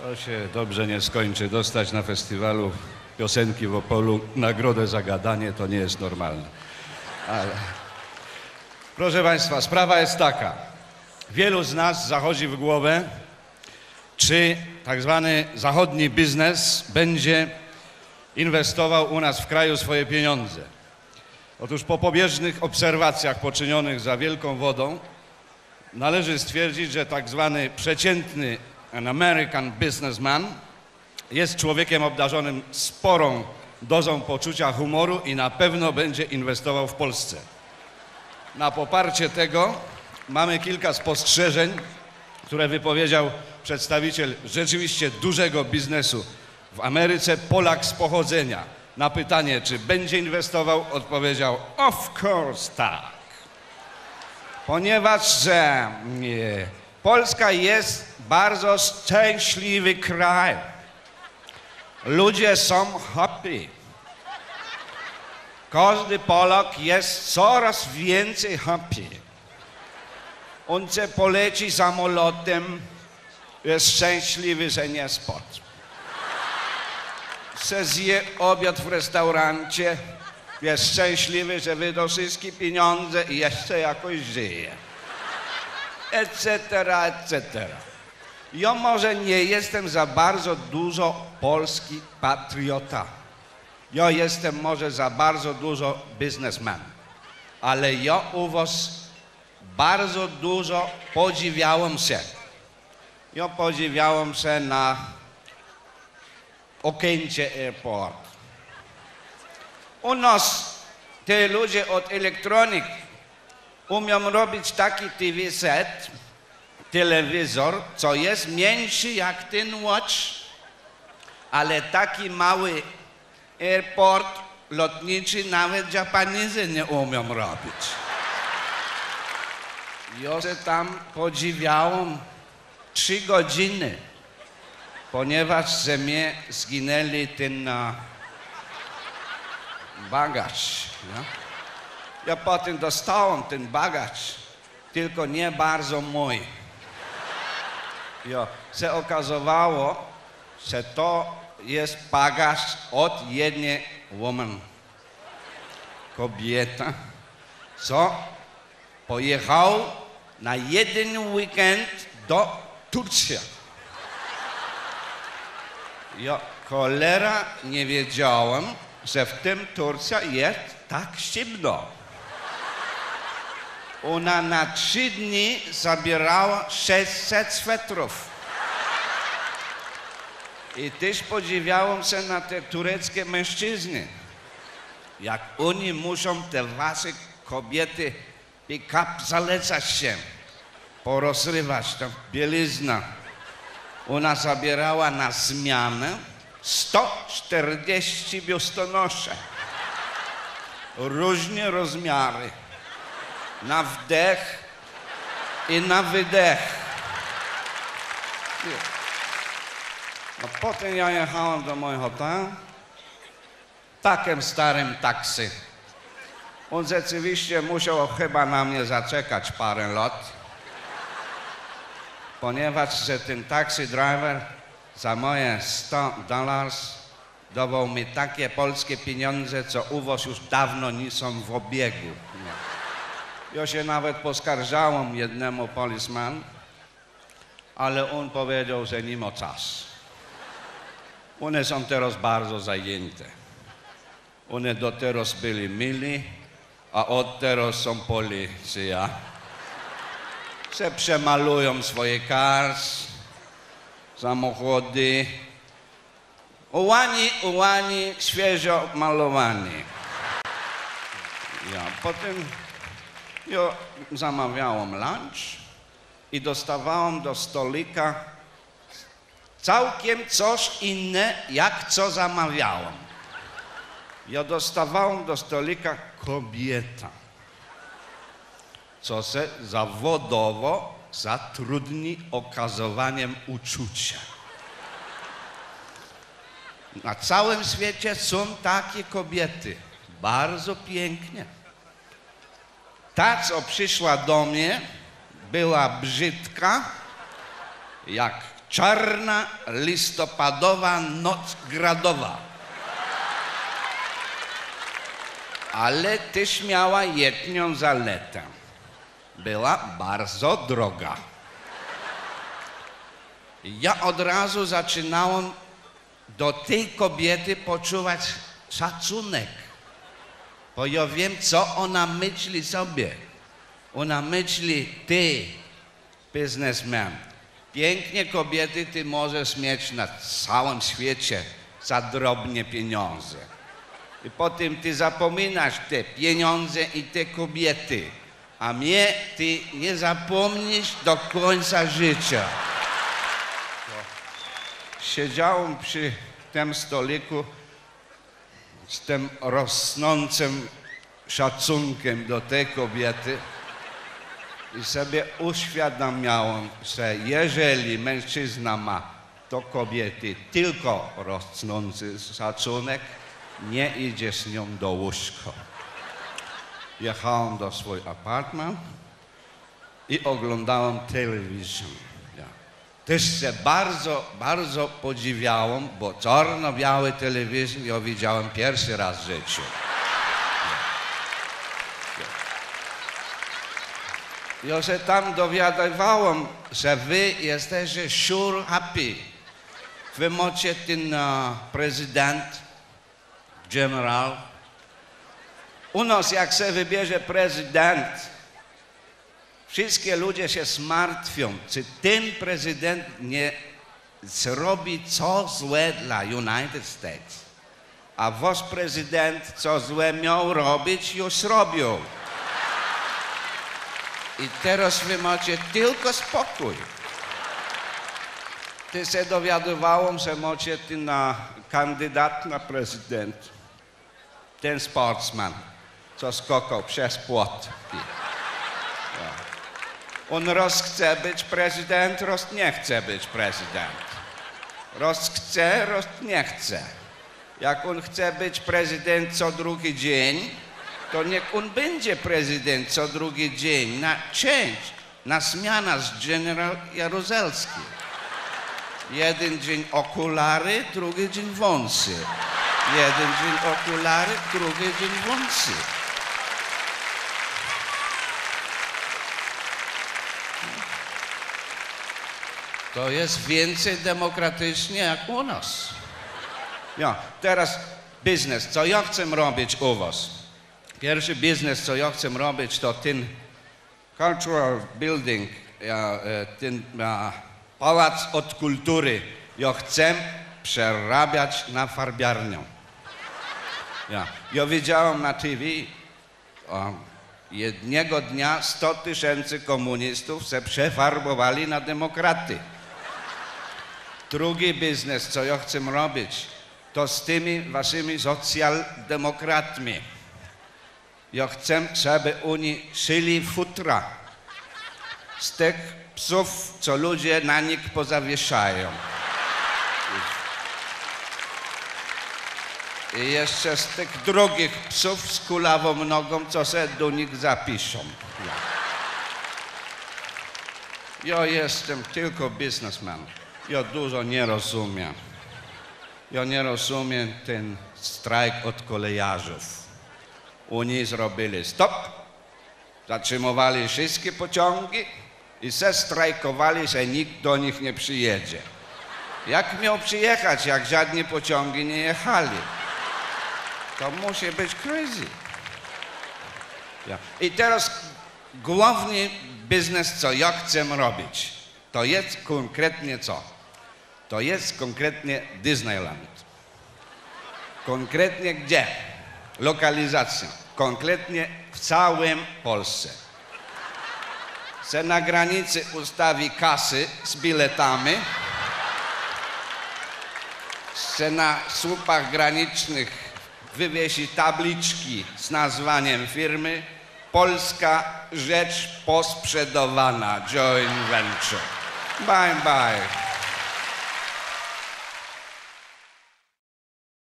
To się dobrze nie skończy. Dostać na festiwalu piosenki w Opolu nagrodę za gadanie to nie jest normalne. Ale... Proszę Państwa, sprawa jest taka. Wielu z nas zachodzi w głowę, czy tak zwany zachodni biznes będzie inwestował u nas w kraju swoje pieniądze. Otóż po pobieżnych obserwacjach poczynionych za wielką wodą należy stwierdzić, że tak zwany przeciętny American businessman jest człowiekiem obdarzonym sporą dozą poczucia humoru i na pewno będzie inwestował w Polsce. Na poparcie tego mamy kilka spostrzeżeń, które wypowiedział przedstawiciel rzeczywiście dużego biznesu w Ameryce, Polak z pochodzenia. Na pytanie, czy będzie inwestował, odpowiedział: of course tak. Ponieważ że Polska jest bardzo szczęśliwy kraj. Ludzie są happy. Każdy Polak jest coraz więcej happy. On chce poleci samolotem, jest szczęśliwy, że nie spadł. Se zje obiad w restaurancie, jest szczęśliwy, że wydał wszystkie pieniądze i jeszcze jakoś żyje. Etc., etc. Ja może nie jestem za bardzo dużo polski patriota. Ja jestem może za bardzo dużo biznesman. Ale ja u was bardzo dużo podziwiałem się. Ja podziwiałem się na Okęcie Airport. U nas te ludzie od elektronik umią robić taki TV set, telewizor, co jest mniejszy jak ten watch, ale taki mały airport lotniczy nawet Japanizy nie umią robić. Ja się tam podziwiałem 3 godziny, ponieważ ze mnie zginęli ten bagaż. Ja? Ja potem dostałem ten bagaż, tylko nie bardzo mój. Ja, się okazało, że to jest bagaż od jednej kobieta, co pojechał na jeden weekend do Turcji. Ja cholera nie wiedziałem, że w tym Turcja jest tak zimno. Ona na 3 dni zabierała 600 swetrów. I też podziwiałem się na te tureckie mężczyzny. Jak oni muszą te wasze kobiety pick-up zalecać się, porozrywać, tam bielizna. Ona zabierała na zmianę 140 biustonosze. Różne rozmiary. Na wdech i na wydech. No potem ja jechałem do mojego hotelu takim starym taksy. On rzeczywiście musiał chyba na mnie zaczekać parę lat, ponieważ że ten taxi driver za moje $100 dawał mi takie polskie pieniądze, co u was już dawno nie są w obiegu. Ja się nawet poskarżałem jednemu policjanowi, ale on powiedział, że nie ma czasu. One są teraz bardzo zajęte. One do teraz byli mili, a od teraz są policja. Se przemalują swoje cars, samochody. Ułani, świeżo malowani. Ja potem ja zamawiałem lunch i dostawałem do stolika całkiem coś inne, jak co zamawiałem. Ja dostawałem do stolika kobieta, co się zawodowo zatrudni okazywaniem uczucia. Na całym świecie są takie kobiety, bardzo pięknie. Ta, co przyszła do mnie, była brzydka, jak czarna listopadowa noc gradowa. Ale też miała jedną zaletę. Była bardzo droga. Ja od razu zaczynałem do tej kobiety poczuwać szacunek. Bo ja wiem, co ona myśli sobie. Ona myśli, ty, biznesmen, pięknie kobiety ty możesz mieć na całym świecie za drobne pieniądze. I potem ty zapominasz te pieniądze i te kobiety. A mnie ty nie zapomnisz do końca życia. Siedziałem przy tym stoliku z tym rosnącym szacunkiem do tej kobiety i sobie uświadamiałem, że jeżeli mężczyzna ma do kobiety tylko rosnący szacunek, nie idzie z nią do łóżka. Jechałem do swojego apartmentu i oglądałem telewizję. Też się bardzo podziwiałem, bo czarno-białe telewizję ja widziałem pierwszy raz w życiu. Ja się tam dowiadywałem, że wy jesteście sure happy. Wy macie ten prezydent, generał. U nas jak się wybierze prezydent, wszystkie ludzie się zmartwią, czy ten prezydent nie zrobi co złe dla United States. A wasz prezydent co złe miał robić, już robił. I teraz wy macie tylko spokój. Ty się dowiadywałem, że macie ten kandydat na prezydent. Ten sportsman, co skakał przez płot. On raz chce być prezydent, raz nie chce być prezydent. Raz chce, raz nie chce. Jak on chce być prezydent co drugi dzień, to niech on będzie prezydent co drugi dzień. Na change, na zmianę z generał Jaruzelski. Jeden dzień okulary, drugi dzień wąsy. Jeden dzień okulary, drugi dzień wąsy. To jest więcej demokratycznie jak u nas. Ja, teraz biznes, co ja chcę robić u was. Pierwszy biznes, co ja chcę robić, to ten cultural building, ten pałac od kultury. Ja chcę przerabiać na farbiarnię. Ja widziałem na TV, jednego dnia 100 000 komunistów się przefarbowali na demokraty. Drugi biznes, co ja chcę robić, to z tymi waszymi socjaldemokratami. Ja chcę, żeby oni szyli futra z tych psów, co ludzie na nich pozawieszają. I jeszcze z tych drugich psów z kulawą nogą, co się do nich zapiszą. Ja jestem tylko biznesmen. Ja dużo nie rozumiem. Ja nie rozumiem ten strajk od kolejarzów. Oni zrobili stop, zatrzymowali wszystkie pociągi i se strajkowali, że nikt do nich nie przyjedzie. Jak miał przyjechać, jak żadne pociągi nie jechali? To musi być crazy. I teraz główny biznes, co ja chcę robić, to jest konkretnie co? To jest konkretnie Disneyland. Konkretnie gdzie? Lokalizacja. Konkretnie w całym Polsce. Se na granicy ustawi kasy z biletami. Se na słupach granicznych wywiesi tabliczki z nazwaniem firmy Polska Rzecz Posprzedawana Joint Venture. Bye bye.